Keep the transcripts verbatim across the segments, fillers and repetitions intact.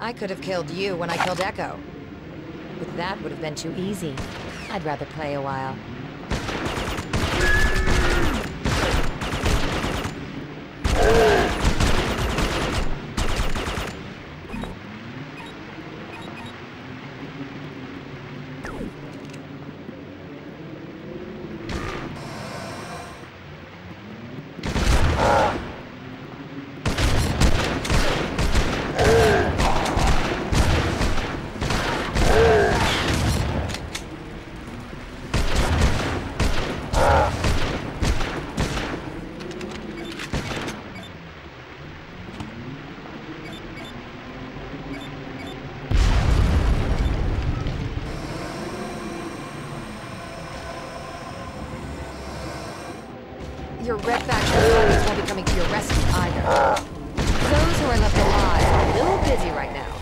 I could have killed you when I killed Echo. But that would have been too easy. I'd rather play a while. Your red faction buddies won't be coming to your rescue either. Those who are left alive are a little busy right now.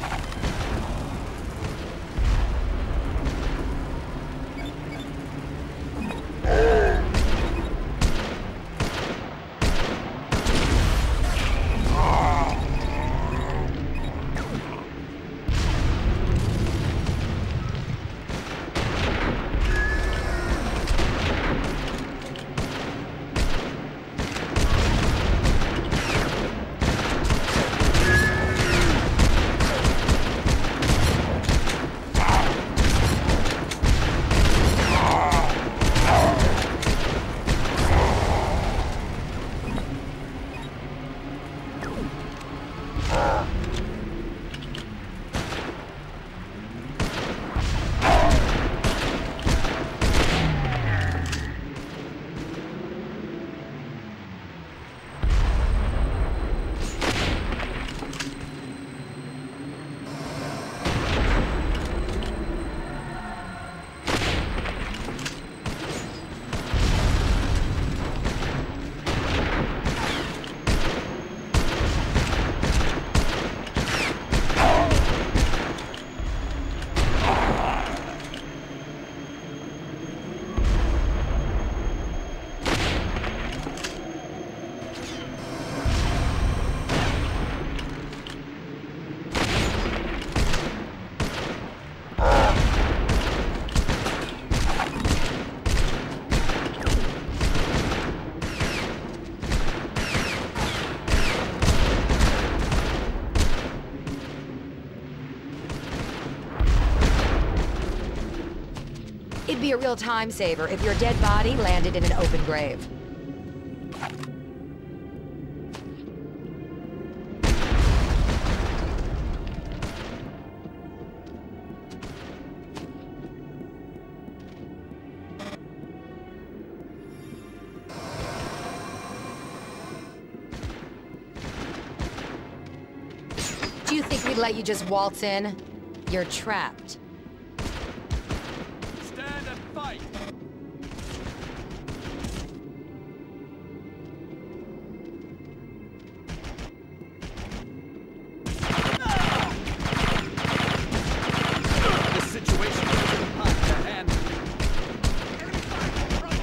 It'd be a real time saver if your dead body landed in an open grave. Do you think we'd let you just waltz in? You're trapped. Stand and fight! This situation is hard to handle. Enemy fire!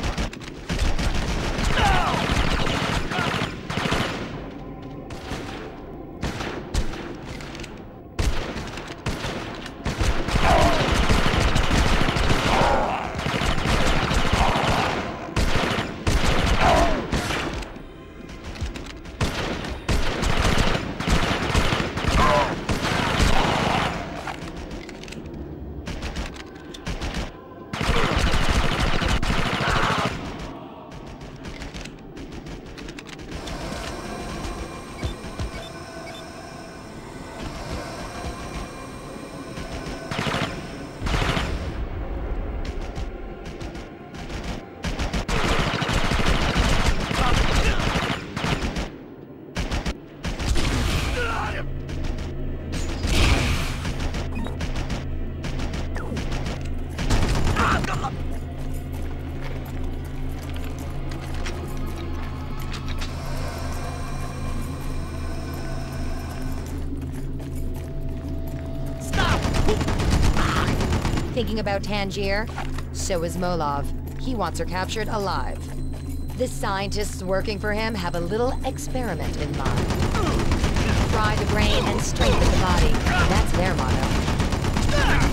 Thinking about Tangier? So is Molov. He wants her captured alive. The scientists working for him have a little experiment in mind. Fry the brain and strengthen the body. That's their motto.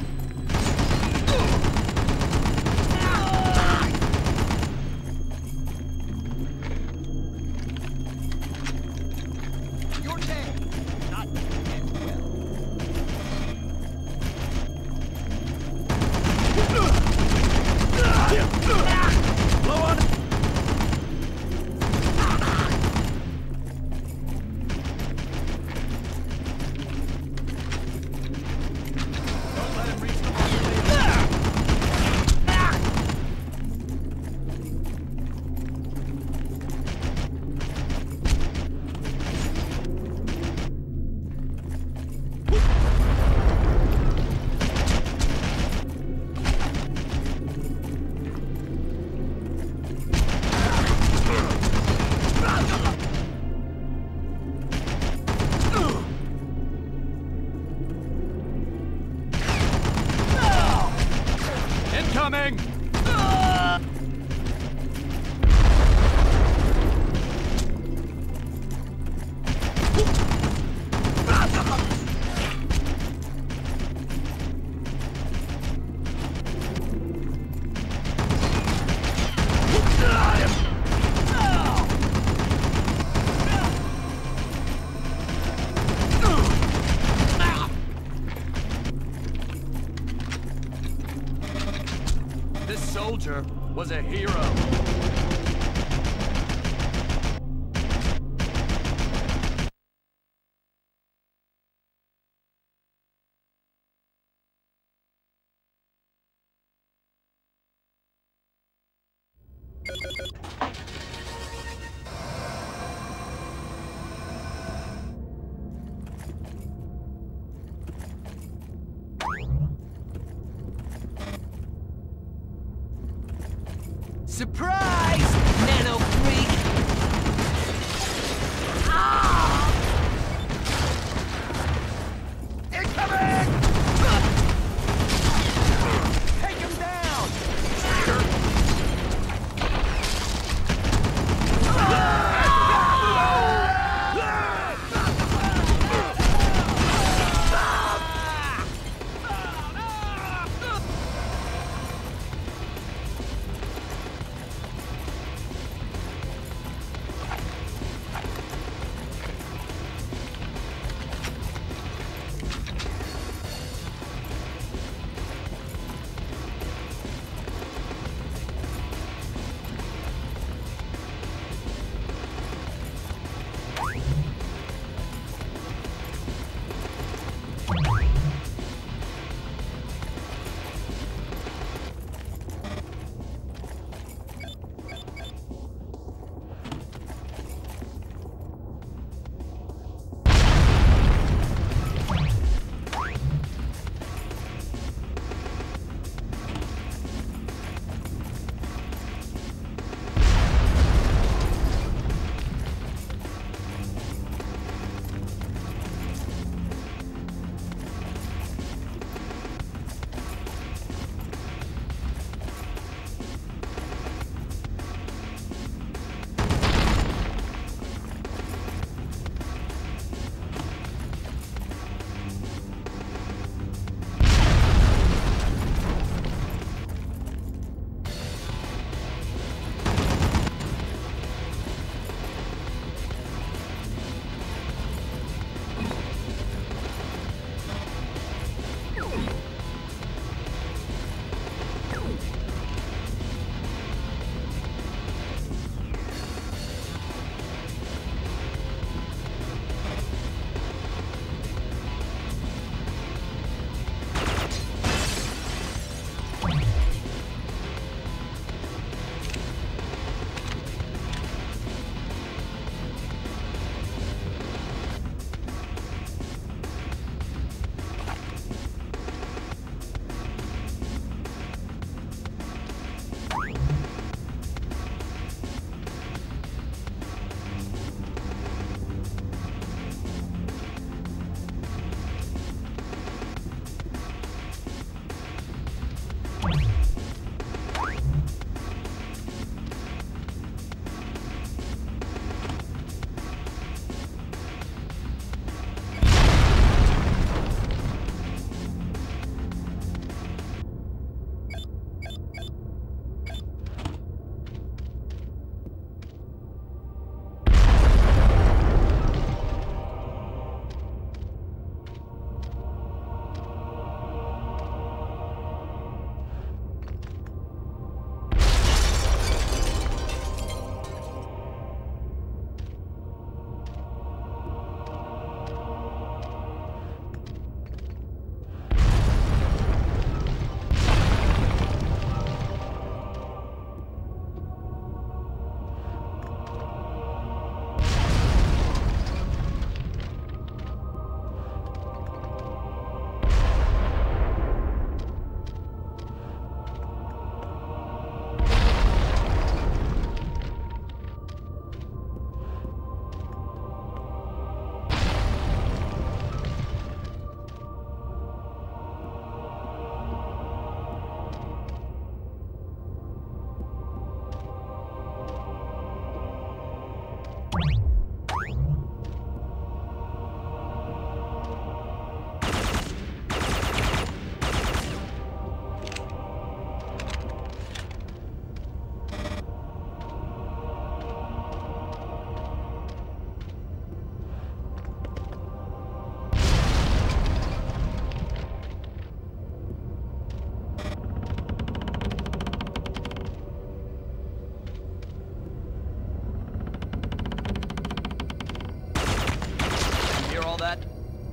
Your day. Not end well. Blow on. Don't let him reach the population. Incoming! This soldier was a hero. Surprise, nano freak! Ah! Incoming! Take him down!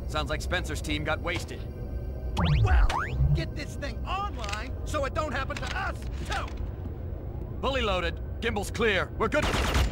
Sounds like Spencer's team got wasted. Well, get this thing online so it don't happen to us, too! Fully loaded. Gimbal's clear. We're good.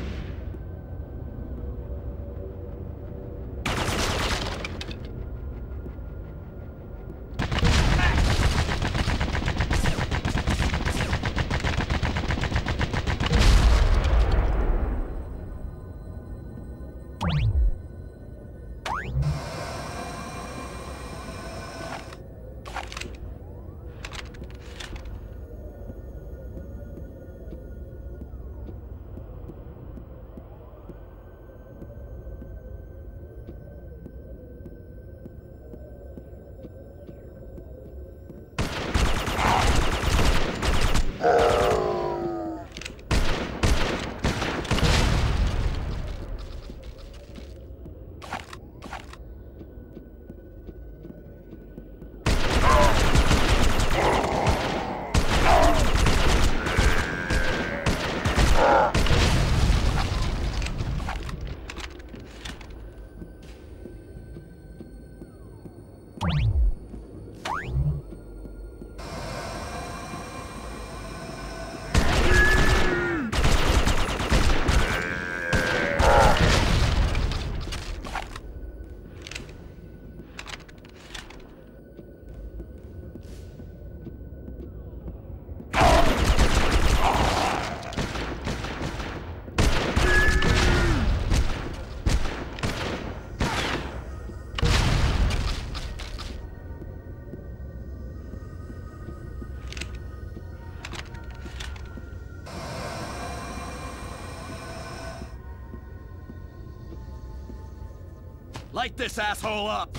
Light this asshole up!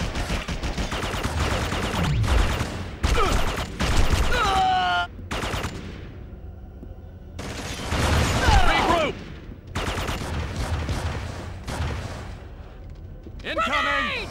Regroup! Incoming!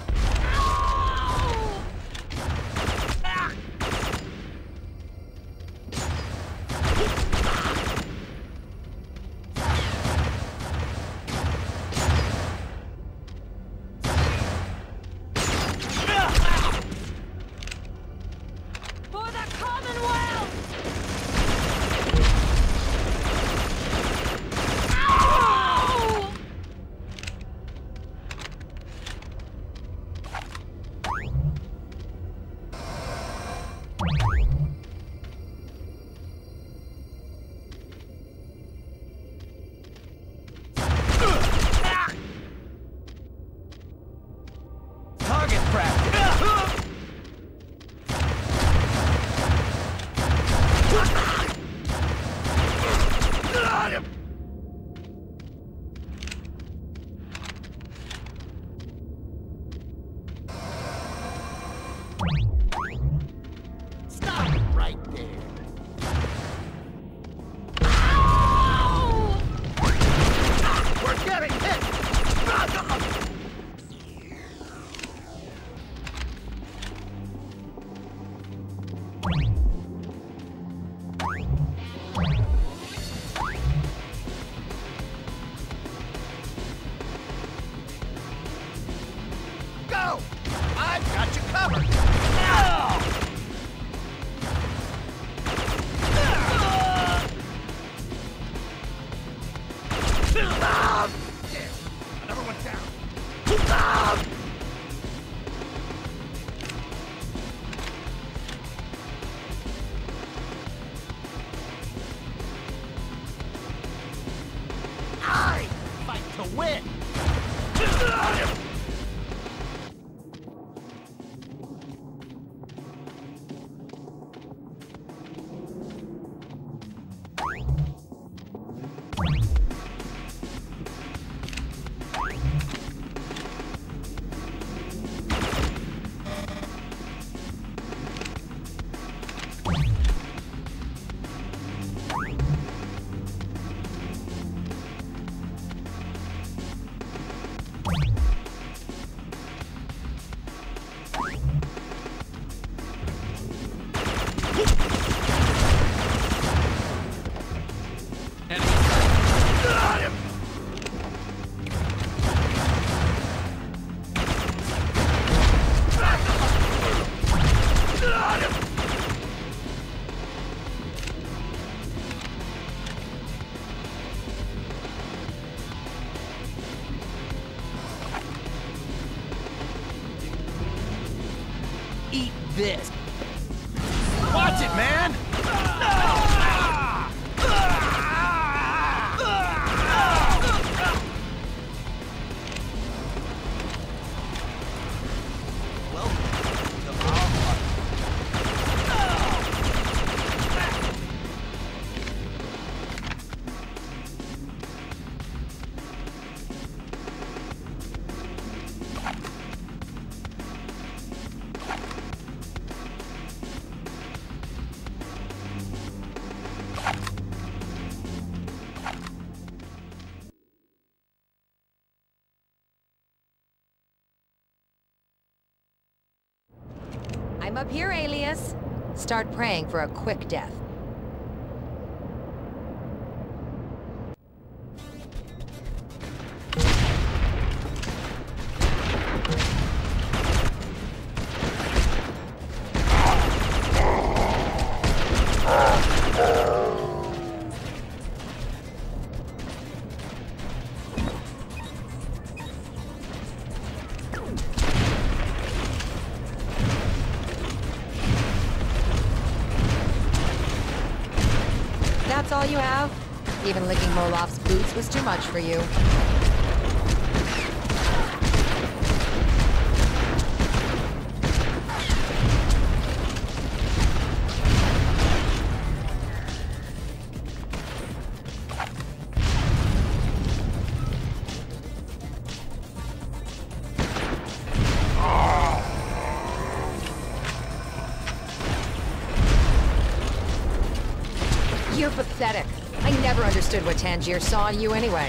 Stop it right there. We're getting hit! Go! I've got you covered! No! Ah! Damn! Another one down! Ah! I fight to win! Enemy. this. Watch it, man! I'm up here, Alias. Start praying for a quick death. That's all you have? Even licking Molof's boots was too much for you. You're pathetic. I never understood what Tangier saw in you anyway.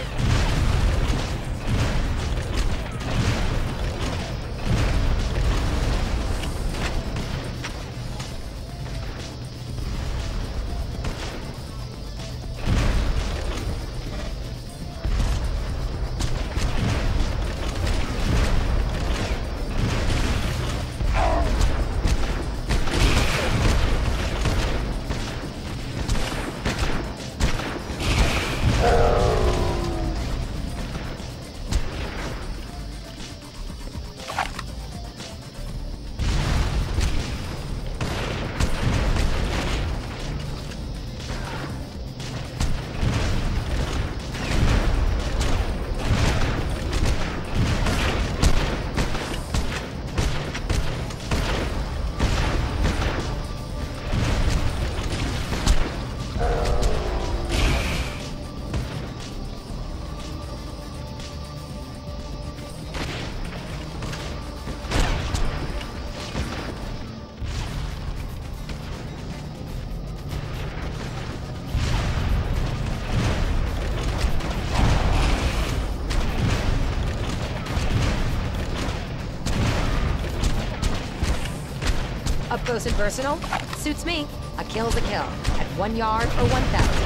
Up close and personal? Suits me. A kill's a kill. At one yard or one thousand.